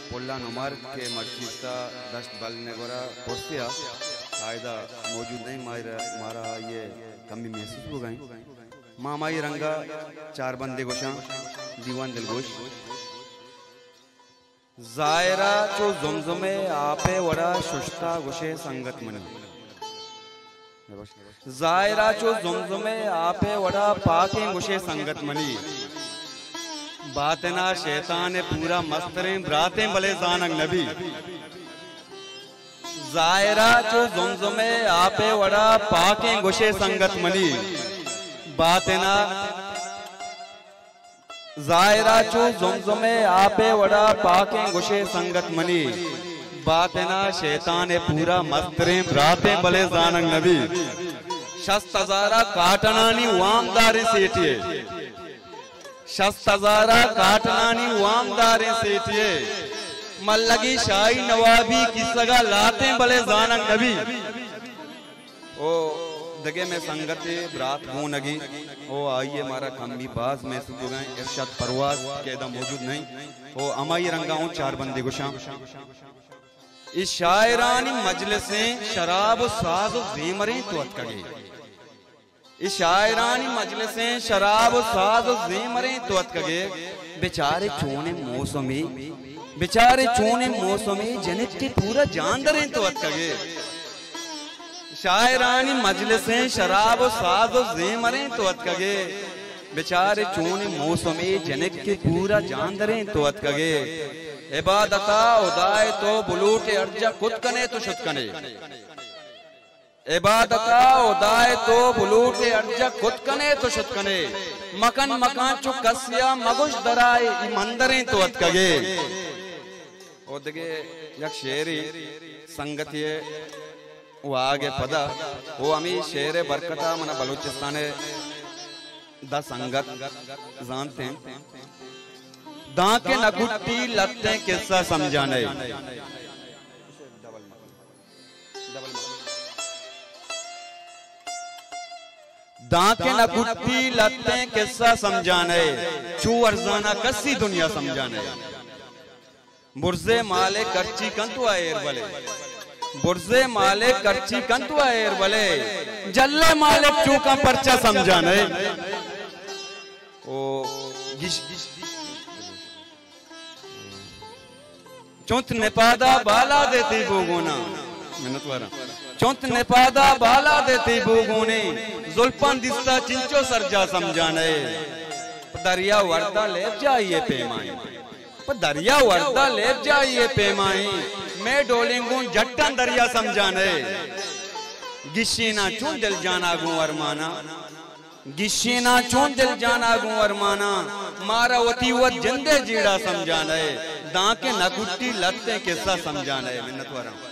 पोल्ला नुमार के मर्चिस्ता दस्त बल नेगोरा पोस्तिया कायदा मौजूद नहीं मारा ये कमी महसूस हो गई मामाई रंगा चार बंदे गोशा दीवान दिलगोश जायरा चो जुमजुमे आपे वड़ा शुष्टा गुशे संगत मनी जायरा चो जुमजुमे आपे वड़ा पाके गुशे संगत मनी बातना शैतान पूरा मस्तरे ब्राते भले जानक नबी जायरा चो जुमजुमे आपे वड़ा पाके गुशे संगत मनी बातना जायरा चो जुमजुमे आपे वड़ा पाके गुशे संगत मनी बातना शैतान पूरा मस्तरे ब्राते भले जानक नबी शस्तजारा काटनानी वामदारे सेठिए शस्तजारा काटनानी वामदारे सेठिए मल्लगी शाही नवाबी की सगा लाते भले जानक नबी ओ दगे में संगते ब्रात हो नगी ओ आइए मारा कमी बाज में सुबह गए इरशाद परवाज केदा मौजूद नहीं ओ अमाई रंगाऊं चार बंदे गुशा इस शायरानी मजलिसें शराब साज ज़ेमरे तो अतकगे इस शायरानी मजलिसें शराब साज ज़ेमरे तो अतकगे बेचारे चोने मौसमी जनित के पूरा जानदरे तो अतकगे शायरानी मजलिसें शराब साज ज़ेमरे तो अतकगे बेचारे चोने मौसमी जनित के पूरा जानदरे तो अतकगे इबादता उदाय तो बुलूटे अर्जा खुद कने तो शुद कने इबादता उदाय तो बुलूटे अर्जा खुद कने तो शुद कने मकन मकान चु कसिया मगुश दराए मंदरे तो अतकगे ओदगे यक शेरी संगतिये वो आगे पदा वो अमी शेरे बरकता मना बलूचिस्ताने दा संगत जानते हैं दाके नगुट्टी लत्ते किस्सा समझाने दाके नगुट्टी लत्ते किस्सा समझाने चू अर्जाना कसी दुनिया समझाने बुर्जे माले करची कंतु आएर बले बुर्जे माले करची कंतु आएर बले जल्ले माले चू का पर्चा समझाने ओ गिश चौंत नेपादा बाला देती बोगोना मेहनत वारा चौंत नेपादा बाला देती बोगोने जुल्फान दिस्ता चिंचो सरजा समझाने दरिया वर्दा लेप जाइए पेमाई दरिया वर्दा लेप जाइए पेमाई मैं डोलेंगू जट्टन दरिया समझाने गिशीना चूं दिल जाना गू अरमाना गिशीना चूं दिल जाना गू अरमाना मारा वती वत जिंदे जीड़ा समझाने दाके नगुट्टी लत्ते किस्सा समझाने मिन्नत वारा